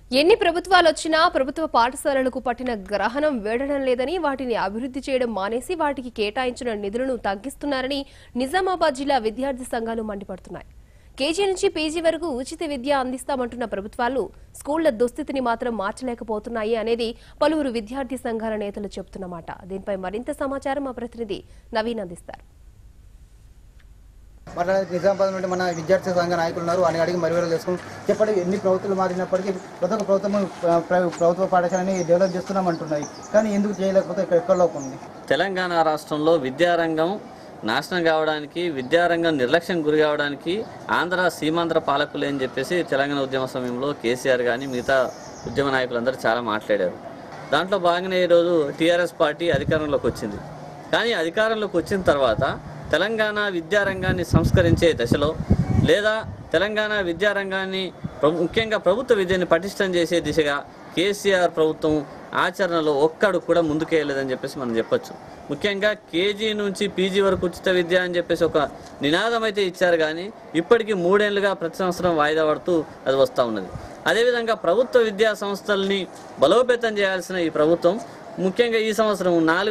ఎన్ని ప్రభుత్వాలు వచ్చినా ప్రభుత్వ పాఠశాలలకు పట్టిన గ్రహణం వేడడం లేదని, వాటిని అభివృద్ధి చేయడం మానేసి వాటికి కేటాయించిన నిధులను తగ్గిస్తున్నారని నిజామాబాద్ జిల్లా విద్యార్థి సంఘాలు మండిపడుతున్నాయి. కేజీ నుంచి పీజీ వరకు ఉచిత విద్య అందిస్తామంటున్న ప్రభుత్వాలు స్కూళ్ల దుస్థితిని మాత్రం మార్చలేకపోతున్నాయి అనేది పలువురు విద్యార్థి సంఘాల నేతలు చెబుతున్నమాట. దీనిపై మరింత సమాచారం మా ప్రతినిధి నవీన్ అందిస్తారు. నిజామాబాద్ నుండి మన విద్యార్థి సంఘ నాయకులు ఉన్నారు. అని అడిగి మరి తెలుసుకుని చెప్పండి, ఎన్ని ప్రభుత్వాలు మారినప్పటికీ ప్రతి ఒక్క ప్రభుత్వ పాఠశాలని డెవలప్ చేస్తున్నామంటున్నాయి, కానీ ఎందుకు చేయలేకపోతే ఎక్కడ ఉంది? తెలంగాణ రాష్ట్రంలో విద్యారంగం నాశనం కావడానికి, విద్యారంగం నిర్లక్ష్యం గురి కావడానికి ఆంధ్ర సీమాంధ్ర పాలకులు అని చెప్పేసి తెలంగాణ ఉద్యమ సమయంలో కేసీఆర్ కానీ మిగతా ఉద్యమ నాయకులందరూ చాలా మాట్లాడారు. దాంట్లో భాగంగా ఈరోజు టీఆర్ఎస్ పార్టీ అధికారంలోకి వచ్చింది. కానీ అధికారంలోకి వచ్చిన తర్వాత తెలంగాణ విద్యారంగాన్ని సంస్కరించే దశలో లేదా తెలంగాణ విద్యారంగాన్ని ముఖ్యంగా ప్రభుత్వ విద్యను పటిష్టం చేసే దిశగా కేసీఆర్ ప్రభుత్వం ఆచరణలో ఒక్కడు కూడా ముందుకేయలేదని చెప్పేసి మనం చెప్పొచ్చు. ముఖ్యంగా కేజీ నుంచి పీజీ వరకు ఉచిత విద్య అని చెప్పేసి ఒక నినాదం అయితే ఇచ్చారు, కానీ ఇప్పటికీ 3 ఏళ్లుగా ప్రతి సంవత్సరం వాయిదా పడుతూ అది వస్తూ ఉన్నది. అదేవిధంగా ప్రభుత్వ విద్యా సంస్థల్ని బలోపేతం చేయాల్సిన ఈ ప్రభుత్వం ముఖ్యంగా ఈ సంవత్సరం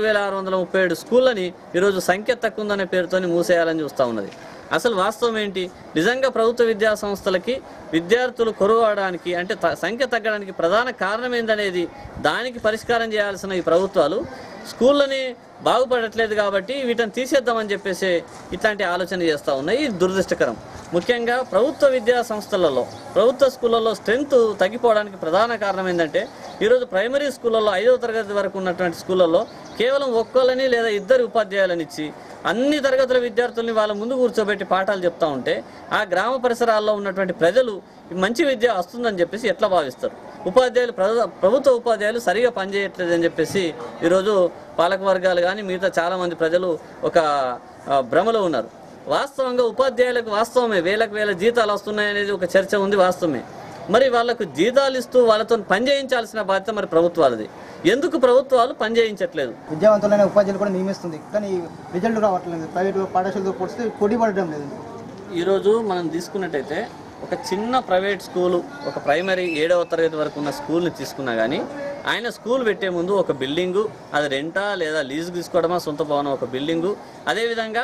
4637 స్కూళ్ళని ఈరోజు సంఖ్య తక్కువ ఉందనే పేరుతోని మూసేయాలని చూస్తూ ఉన్నది. అసలు వాస్తవం ఏంటి? నిజంగా ప్రభుత్వ విద్యా సంస్థలకి విద్యార్థులు కొరవడానికి అంటే సంఖ్య తగ్గడానికి ప్రధాన కారణం ఏందనేది దానికి పరిష్కారం చేయాల్సిన ఈ ప్రభుత్వాలు స్కూళ్ళని బాగుపడట్లేదు కాబట్టి వీటిని తీసేద్దామని చెప్పేసి ఇట్లాంటి ఆలోచన చేస్తూ ఉన్నాయి. ఇది దురదృష్టకరం. ముఖ్యంగా ప్రభుత్వ విద్యా సంస్థలలో ప్రభుత్వ స్కూళ్ళల్లో స్ట్రెంత్ తగ్గిపోవడానికి ప్రధాన కారణం ఏంటంటే ఈరోజు ప్రైమరీ స్కూళ్ళల్లో 5వ తరగతి వరకు ఉన్నటువంటి స్కూళ్ళల్లో కేవలం ఒక్కళ్ళని లేదా 2 ఉపాధ్యాయులను ఇచ్చి అన్ని తరగతుల విద్యార్థుల్ని వాళ్ళ ముందు కూర్చోబెట్టి పాఠాలు చెప్తా ఉంటే ఆ గ్రామ పరిసరాల్లో ఉన్నటువంటి ప్రజలు మంచి విద్య వస్తుందని చెప్పేసి ఎట్లా భావిస్తారు? ఉపాధ్యాయులు ప్రభుత్వ ఉపాధ్యాయులు సరిగా పనిచేయట్లేదని చెప్పేసి ఈరోజు పాలక వర్గాలు కానీ మిగతా చాలామంది ప్రజలు ఒక భ్రమలో ఉన్నారు. వాస్తవంగా ఉపాధ్యాయులకు వాస్తవమే వేల జీతాలు వస్తున్నాయనేది ఒక చర్చ ఉంది, వాస్తవమే. మరి వాళ్ళకు జీతాలు ఇస్తూ వాళ్ళతో పనిచేయించాల్సిన బాధ్యత మరి ప్రభుత్వాలది. ఎందుకు ప్రభుత్వాలు పనిచేయించట్లేదు? విద్యావంతులైన ఉపాధ్యాయులు కూడా నియమిస్తుంది, కానీ రిజల్ట్ రావట్లేదు. ప్రైవేట్ పాఠశాలతో పోలిస్తే పోటీ పడడం లేదు. ఈరోజు మనం తీసుకున్నట్టయితే ఒక చిన్న ప్రైవేట్ స్కూలు, ఒక ప్రైమరీ 7వ తరగతి వరకు ఉన్న స్కూల్ని తీసుకున్నా కానీ ఆయన స్కూల్ పెట్టే ముందు ఒక బిల్డింగు, అది రెంటా లేదా లీజు తీసుకోవడమా, సొంత భవనం, ఒక బిల్డింగు, అదేవిధంగా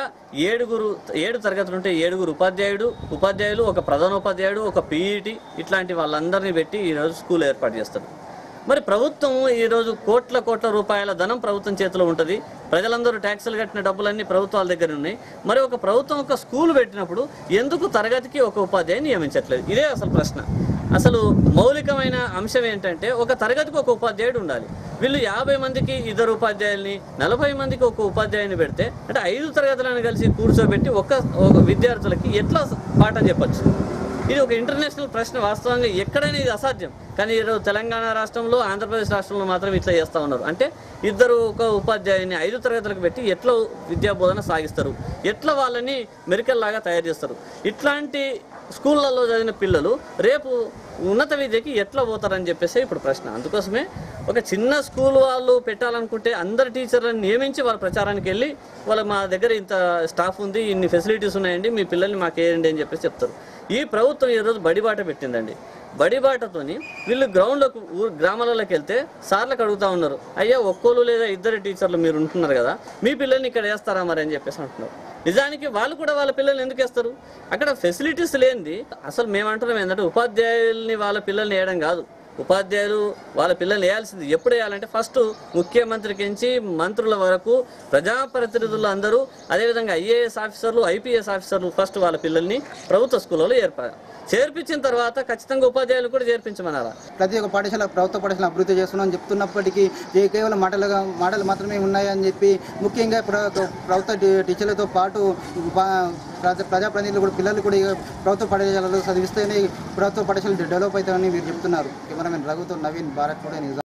7 తరగతులు ఉంటే 7 ఉపాధ్యాయులు, ఒక ప్రధానోపాధ్యాయుడు, ఒక పీఈటీ, ఇట్లాంటి వాళ్ళందరినీ పెట్టి ఈరోజు స్కూల్ ఏర్పాటు చేస్తారు. మరి ప్రభుత్వం ఈరోజు కోట్ల రూపాయల ధనం ప్రభుత్వం చేతిలో ఉంటుంది. ప్రజలందరూ ట్యాక్సులు కట్టిన డబ్బులన్నీ ప్రభుత్వాల దగ్గర ఉన్నాయి. మరి ఒక ప్రభుత్వం ఒక స్కూల్ పెట్టినప్పుడు ఎందుకు తరగతికి ఒక ఉపాధ్యాయుని నియమించట్లేదు? ఇదే అసలు ప్రశ్న. అసలు మౌలికమైన అంశం ఏంటంటే ఒక తరగతికి ఒక ఉపాధ్యాయుడు ఉండాలి. వీళ్ళు 50 మందికి 2 ఉపాధ్యాయుల్ని, 40 మందికి ఒక ఉపాధ్యాయుని పెడితే అంటే 5 తరగతులను కలిసి కూర్చోబెట్టి ఒక విద్యార్థులకి ఎట్లా పాఠం చెప్పచ్చు? ఇది ఒక ఇంటర్నేషనల్ ప్రశ్న. వాస్తవంగా ఎక్కడైనా ఇది అసాధ్యం, కానీ ఈరోజు తెలంగాణ రాష్ట్రంలో, ఆంధ్రప్రదేశ్ రాష్ట్రంలో మాత్రం ఇట్లా చేస్తూ ఉన్నారు. అంటే 2 ఒక ఉపాధ్యాయుని 5 తరగతులకు పెట్టి ఎట్లా విద్యా బోధన సాగిస్తారు, ఎట్లా వాళ్ళని మెరికల్లాగా తయారు చేస్తారు? ఇట్లాంటి స్కూళ్ళల్లో చదివిన పిల్లలు రేపు ఉన్నత విద్యకి ఎట్లా పోతారని చెప్పేసి ఇప్పుడు ప్రశ్న. అందుకోసమే ఒక చిన్న స్కూల్ వాళ్ళు పెట్టాలనుకుంటే అందరు టీచర్లను నియమించి వాళ్ళ ప్రచారానికి వెళ్ళి మా దగ్గర ఇంత స్టాఫ్ ఉంది, ఇన్ని ఫెసిలిటీస్ ఉన్నాయండి, మీ పిల్లల్ని మాకు వేయండి అని చెప్పేసి చెప్తారు. ఈ ప్రభుత్వం ఈరోజు బడిబాట పెట్టిందండి. బడిబాటతోని వీళ్ళు గ్రామాలలోకి వెళ్తే సార్లకు అడుగుతూ ఉన్నారు, అయ్యా ఒక్కోళ్ళు లేదా 2 టీచర్లు మీరు ఉంటున్నారు కదా, మీ పిల్లల్ని ఇక్కడ వేస్తారా మరి అని చెప్పేసి అంటున్నారు. నిజానికి వాళ్ళు కూడా వాళ్ళ పిల్లల్ని ఎందుకు వేస్తారు? అక్కడ ఫెసిలిటీస్ లేనిది. అసలు మేము అంటున్నాం ఏంటంటే ఉపాధ్యాయుల్ని వాళ్ళ పిల్లల్ని వేయడం కాదు, ఉపాధ్యాయులు వాళ్ళ పిల్లల్ని వేయాల్సింది ఎప్పుడు వేయాలంటే ఫస్ట్ ముఖ్యమంత్రికి నుంచి మంత్రుల వరకు ప్రజాప్రతినిధులు అందరూ, అదేవిధంగా ఐఏఎస్ ఆఫీసర్లు, ఐపీఎస్ ఆఫీసర్లు ఫస్ట్ వాళ్ళ పిల్లల్ని ప్రభుత్వ స్కూళ్ళలో చేర్పించిన తర్వాత ఖచ్చితంగా ఉపాధ్యాయులు కూడా చేర్పించమన్నారా? ప్రతి ఒక్క పాఠశాల ప్రభుత్వ పాఠశాల అభివృద్ధి చేస్తున్నామని చెప్తున్నప్పటికీ కేవలం మాటలు మాత్రమే ఉన్నాయని చెప్పి ముఖ్యంగా ప్రభుత్వ టీచర్లతో పాటు ప్రజాప్రతినిధులు కూడా పిల్లలు కూడా ప్రభుత్వ పాఠశాలలో చదివిస్తేనే ప్రభుత్వ పాఠశాలలు డెవలప్ అవుతాయని మీరు చెప్తున్నారు. కెమెరామెన్ రఘుతో నవీన్, భారత్ కూడా నిజాం.